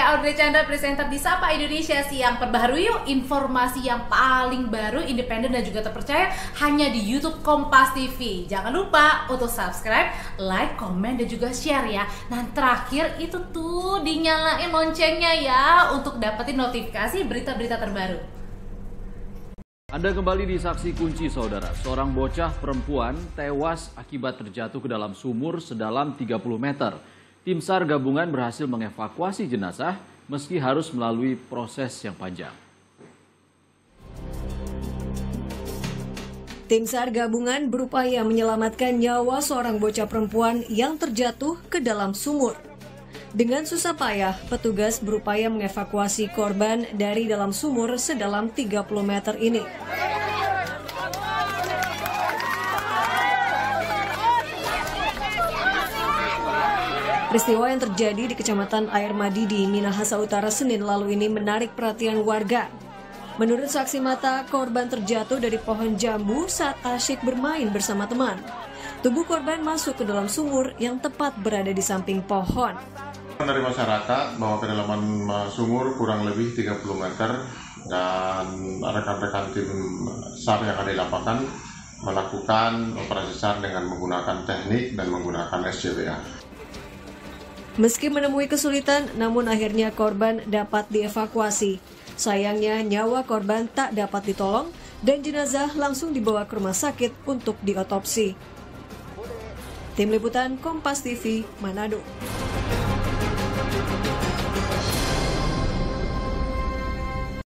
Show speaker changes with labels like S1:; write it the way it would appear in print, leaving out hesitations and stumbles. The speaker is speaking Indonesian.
S1: saya Audrey Chandra, presenter di Sapa Indonesia Siang. Perbaharui yuk informasi yang paling baru, independen dan juga terpercaya hanya di YouTube Kompas TV. Jangan lupa untuk subscribe, like, komen, dan juga share ya. Nah terakhir itu tuh dinyalain loncengnya ya untuk dapetin notifikasi berita-berita terbaru.
S2: Anda kembali di Saksi Kunci, saudara. Seorang bocah perempuan tewas akibat terjatuh ke dalam sumur sedalam 30 meter. Tim SAR gabungan berhasil mengevakuasi jenazah meski harus melalui proses yang panjang.
S3: Tim SAR gabungan berupaya menyelamatkan nyawa seorang bocah perempuan yang terjatuh ke dalam sumur. Dengan susah payah, petugas berupaya mengevakuasi korban dari dalam sumur sedalam 30 meter ini. Peristiwa yang terjadi di Kecamatan Air Madidi, Minahasa Utara Senin lalu ini menarik perhatian warga. Menurut saksi mata, korban terjatuh dari pohon jambu saat asyik bermain bersama teman. Tubuh korban masuk ke dalam sumur yang tepat berada di samping pohon.
S4: Dari masyarakat bahwa kedalaman sumur kurang lebih 30 meter dan rekan-rekan tim SAR yang ada di lapangan melakukan operasi SAR dengan menggunakan teknik dan menggunakan SCBA.
S3: Meski menemui kesulitan, namun akhirnya korban dapat dievakuasi. Sayangnya nyawa korban tak dapat ditolong dan jenazah langsung dibawa ke rumah sakit untuk diotopsi. Tim Liputan Kompas TV, Manado.